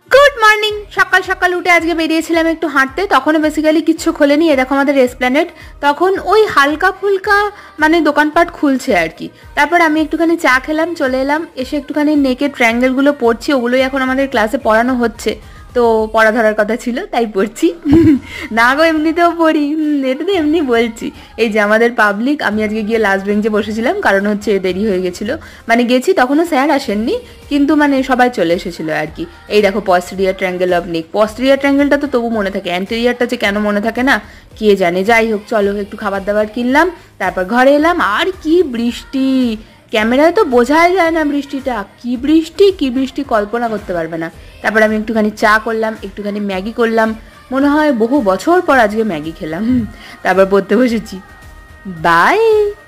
Good morning. সকাল সকাল উঠে আজকে বেরিয়েছিলাম একটু হাঁটতে, তখনও বেসিক্যালি কিচ্ছু খোলেনি। এ দেখো আমাদের এসপ্ল্যানেড, তখন ওই হালকা ফুলকা মানে দোকানপাট খুলছে আর কি। তারপর আমি একটুখানি চা খেলাম, চলে এলাম। এসে একটুখানি নেকের ট্রায়াঙ্গেলগুলো পড়ছি, ওগুলোই এখন আমাদের ক্লাসে পড়ানো হচ্ছে। তো পড়া ধরার কথা ছিল তাই পড়ছি। না গো, এমনিতেও পড়ি, এটা তো এমনি বলছি। এই যে আমাদের পাবলিক, আমি আজকে গিয়ে লাস্ট বেঞ্চে বসেছিলাম, কারণ হচ্ছে দেরি হয়ে গেছিলো। মানে গেছি তখনও স্যার আসেননি, কিন্তু মানে সবাই চলে এসেছিলো আর কি। এই দেখো posterior triangle of neck. Posterior ট্রায়াঙ্গেলটা তো তবু মনে থাকে, অ্যান্টেরিয়ারটা যে কেন মনে থাকে না কে জানে। যাই হোক, চলো একটু খাবার দাবার কিনলাম, তারপর ঘরে এলাম। আর কি বৃষ্টি, ক্যামেরায় তো বোঝাই যায় না বৃষ্টিটা, কি বৃষ্টি কি বৃষ্টি কল্পনা করতে পারবে না। তারপর আমি একটুখানি চা করলাম, একটুখানি ম্যাগি করলাম, মনে হয় বহু বছর পর আজকে ম্যাগি খেলাম। তারপর পড়তে বসেছি। বাই।